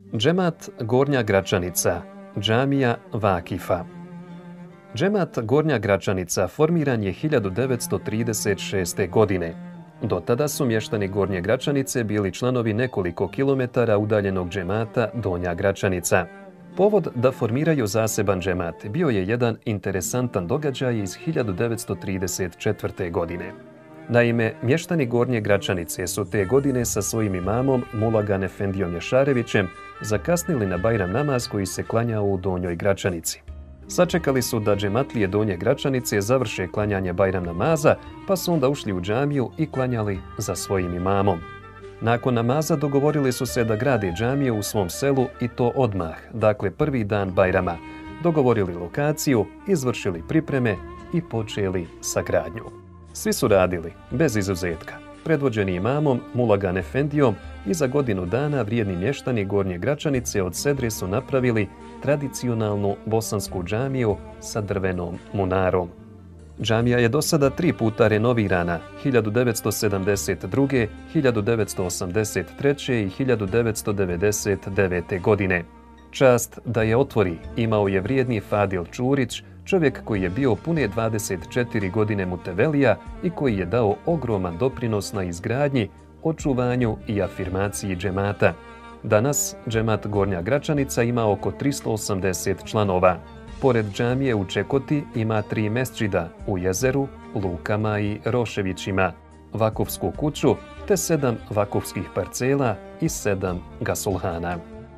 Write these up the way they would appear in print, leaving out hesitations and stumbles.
Džemat Gornja Gračanica, džamija Vakifa. Džemat Gornja Gračanica formiran je 1936. godine. Do tada su mještani Gornje Gračanice bili članovi nekoliko kilometara udaljenog džemata Donja Gračanica. Povod da formiraju zaseban džemat bio je jedan interesantan događaj iz 1934. godine. Naime, mještani Gornje Gračanice su te godine sa svojim imamom Mulagan Efendijom Ješarevićem zakasnili na Bajram namaz koji se klanjao u Donjoj Gračanici. Sačekali su da džematlije Donje Gračanice završe klanjanje Bajram namaza, pa su onda ušli u džamiju i klanjali za svojim imamom. Nakon namaza dogovorili su se da grade džamiju u svom selu i to odmah, dakle prvi dan Bajrama. Dogovorili lokaciju, izvršili pripreme i počeli sa gradnjom. Svi su radili, bez izuzetka, predvođeni imamom Mulagan Efendijom i za godinu dana vrijedni mještani Gornje Gračanice od sedre su napravili tradicionalnu bosansku džamiju sa drvenom munarom. Džamija je do sada 3 puta renovirana, 1972., 1983. i 1999. godine. Čast da je otvori imao je vrijedni Fadil Čurić, čovjek koji je bio pune 24 godine mutevelija i koji je dao ogroman doprinos na izgradnji, očuvanju i afirmaciji džemata. Danas džemat Gornja Gračanica ima oko 380 članova. Pored džamije u Čekoti ima 3 mesdžida u Jezeru, Lukama i Roševićima, vakufsku kuću te 7 vakufskih parcela i 7 gasulhana.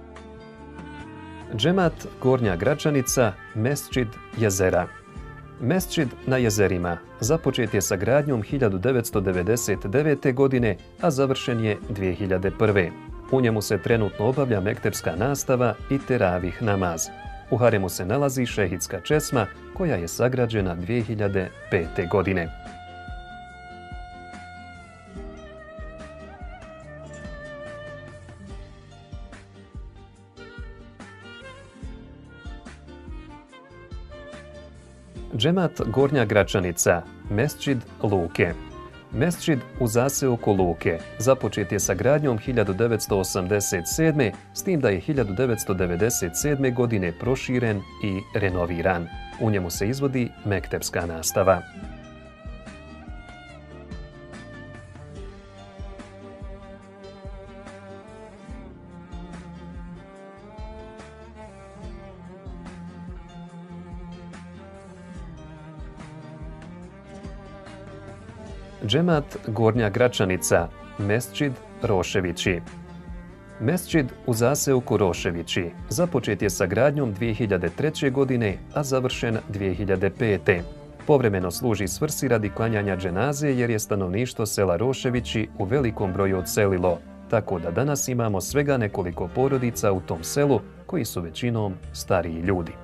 Džemat Gornja Gračanica, mesdžid Jezera. Mesdžid na jezerima započet je sa gradnjom 1999. godine, a završen je 2001. U njemu se trenutno obavlja mektepska nastava i teravih namaz. U haremu se nalazi šehidska česma koja je sagrađena 2005. godine. Džemat Gornja Gračanica, mesdžid Luke. Mesdžid u zaseoku Luke započet je sa gradnjom 1987. s tim da je 1997. godine proširen i renoviran. U njemu se izvodi mektepska nastava. Džemat Gornja Gračanica, mesdžid Roševići. Mesdžid u zaseoku Roševići započet je sa gradnjom 2003. godine, a završen 2005. Povremeno služi svrsi radi klanjanja dženaze jer je stanovništvo sela Roševići u velikom broju odselilo, tako da danas imamo svega nekoliko porodica u tom selu koji su većinom stariji ljudi.